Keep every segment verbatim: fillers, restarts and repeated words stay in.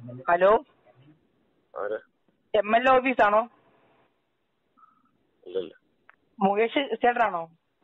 Hello, M L A ഓഫീസാണോ? മുകേഷ് ചേട്ടനാണോ?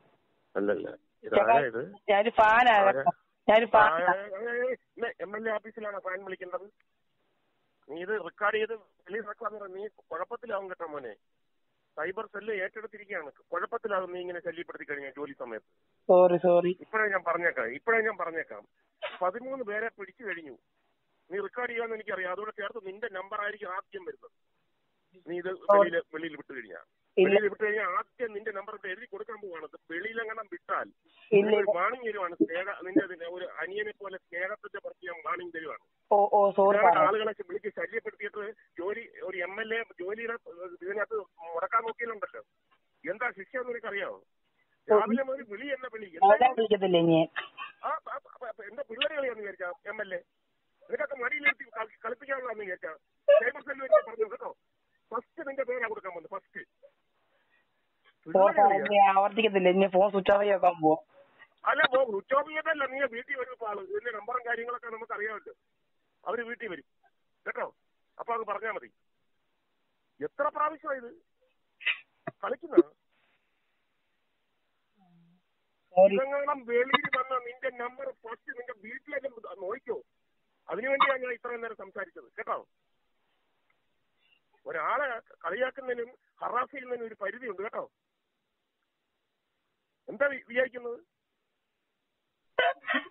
ഞാനൊരു ഫാനാണ്. ഞാനൊരു ഫാൻ. എം എൽ എ ഓഫീസിലാണോ ഫാൻ വിളിക്കേണ്ടത്? നീ ഇത് റെക്കോർഡ് ചെയ്ത് വെളിയിറക്കാന്ന് നീ കുഴപ്പത്തിലാവും കേട്ടോ മോനെ. Cyber cell ഏറ്റെടുത്തിരിക്കുകയാണ്. കുഴപ്പത്തിലാകും നീ ഇങ്ങനെ ശല്യപ്പെടുത്തി കഴിഞ്ഞാൽ ജോലി സമയത്ത്. സോറി സോറി ഇപ്പോഴേ ഞാൻ പറഞ്ഞേക്കാം ഇപ്പോഴേ ഞാൻ പറഞ്ഞേക്കാം പതിമൂന്ന് പേരെ പിടിച്ചു കഴിഞ്ഞു. നീ റെക്കോർഡ് ചെയ്യാന്ന് എനിക്കറിയാം. അതോടെ ചേർത്ത് നിന്റെ നമ്പർ ആയിരിക്കും ആദ്യം വരുന്നത്. നീ ഇത് വെളിയിൽ വെളിയിൽ വിട്ടു കഴിഞ്ഞാൽ വെളിയിൽ വിട്ടു കഴിഞ്ഞാൽ ആദ്യം നിന്റെ നമ്പർ എഴുതി കൊടുക്കാൻ പോവാണ്. വെളിയിലെങ്ങനെ വിട്ടാൽ ഒരു വാണിംഗ് തരുവാണ്. സ്നേഹ നിന്റെ ഒരു അനിയനെ പോലെ സ്നേഹത്തിന്റെ പ്രതി ഞാൻ വാണിംഗ് തരുവാണ്. ആളുകളെ വിളിച്ച് ശല്യപ്പെടുത്തിയിട്ട് ജോലി ഒരു എം എൽ എ ജോലിയുടെ ഇതിനകത്ത് മുടക്കാൻ നോക്കിയാലുണ്ടല്ലോ എന്താ ശിക്ഷ എന്ന് നിനക്കറിയാമോ? രാവിലെ ഒരു വിളി എന്ന വിളി എന്റെ പിള്ളേരെ കളിയാന്ന് വിചാരിച്ചാ എം എൽ എ നിനക്കൊക്കെ മടിയിലെത്തി കളിപ്പിക്കാനുള്ളതെന്ന് വിചാരിച്ചാ സൈബർ സെല്ല് വരെ പറഞ്ഞു കേട്ടോ. ഫസ്റ്റ് നിന്റെ പേരാ കൊടുക്കാൻ പോകുന്നത്. ഫസ്റ്റ് ആവർത്തിക്കത്തില്ല. ഫോൺ സ്വിച്ച് ഓഫ് ചെയ്യാൻ പോവാ. അല്ല പോ സ്വിച്ച് ഓഫ് ചെയ്തല്ല. നീ വീട്ടിൽ വരും. ഇപ്പൊ ആള് ഇതിന്റെ നമ്പറും കാര്യങ്ങളൊക്കെ നമുക്ക് അറിയാമല്ലോ. അവര് വീട്ടിൽ വരും കേട്ടോ. അപ്പൊ അത് പറഞ്ഞാൽ മതി. എത്ര പ്രാവശ്യമാണ് ഇത് കളിക്കുന്ന? ഇതെങ്ങാനും വെളിയിൽ വന്ന നിന്റെ നമ്പർ ഫസ്റ്റ് നിന്റെ വീട്ടിലെല്ലാം നോക്കിക്കോ. അതിനുവേണ്ടിയാണ് ഞാൻ ഇത്രയും നേരം സംസാരിച്ചത് കേട്ടോ. ഒരാളെ കളിയാക്കുന്നതിനും ഹറാസ് ചെയ്യുന്നതിനും ഒരു പരിധിയുണ്ട് കേട്ടോ. എന്താ വിചാരിക്കുന്നത്?